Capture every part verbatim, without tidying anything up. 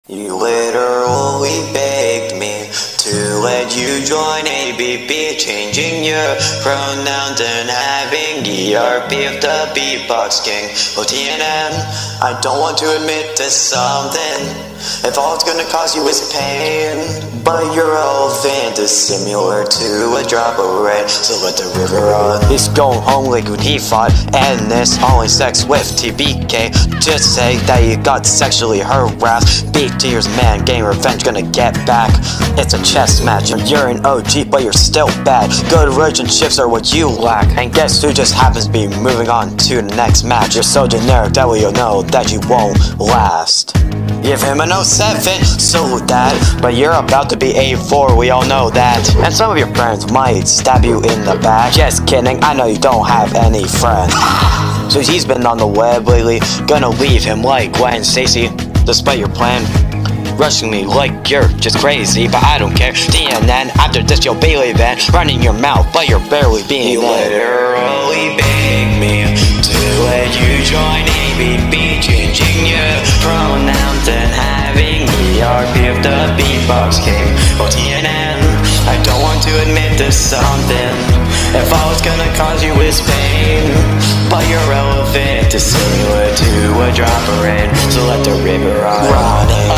You literally begged me to let you join A B B, changing your pronouns and having E R P of the Beatbox King. Oh T N N, I don't want to admit to something. If all it's gonna cause you is pain, but your relevance is similar to a drop of rain, so let the river run. He's going home like when he fought, and this only sex with T B K. Just say that you got sexually harassed. Beat to yours, man, getting revenge, gonna get back. It's a chess match, and you're an O G, but you're still bad. Good relationships are what you lack, and guess who just happens to be moving on to the next match? You're so generic that way you'll know that you won't last. Give him an oh seven, so that, but you're about to be A four, we all know that. And some of your friends might stab you in the back. Just kidding, I know you don't have any friends. So he's been on the web lately, gonna leave him like Gwen Stacy. Despite your plan, rushing me like you're just crazy, but I don't care. T N N, after this you'll be leaving, running your mouth, but you're barely being You literally begged me to let you join A B B, changing your pronouns and having E R P of the Beatbox King. Oh T N N, I don't want to admit to something. If all it's gonna cause you is pain, but you're relevant is similar to a drop of rain, so let the river run. Running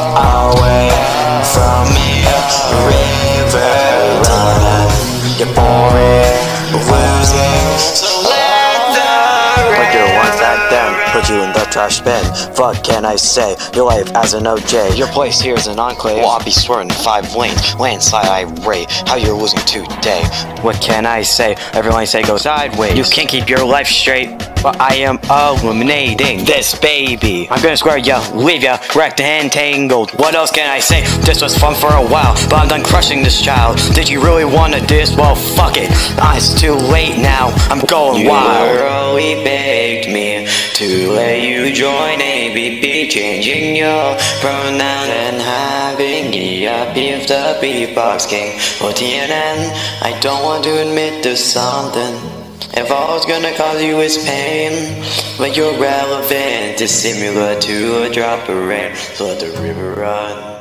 away from me, river running. You're boring, losing, so let the river. Put your ones back then, put you in the trash bin. What can I say? Your life as an O J. Your place here is an enclave. Well, I'll be swerving five lanes. Landslide irate. How you're losing today? What can I say? Everyone say go sideways. You can't keep your life straight, but I am eliminating this baby. I'm gonna square ya, leave ya, wrecked and tangled. What else can I say? This was fun for a while, but I'm done crushing this child. Did you really wanna do this? Well, fuck it. Ah, it's too late now. I'm going you wild. You literally begged me to let you join A B B, changing your pronoun and having E R P of the Beatbox King. Oh T N N, I don't want to admit to something. If all it's gonna cause you is pain, but you're relevant is similar to a drop of rain, so let the river run.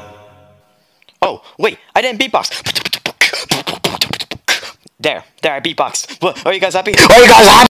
Oh, wait, I didn't beatbox. There, there I beatboxed. What, are you guys happy? Are you guys happy?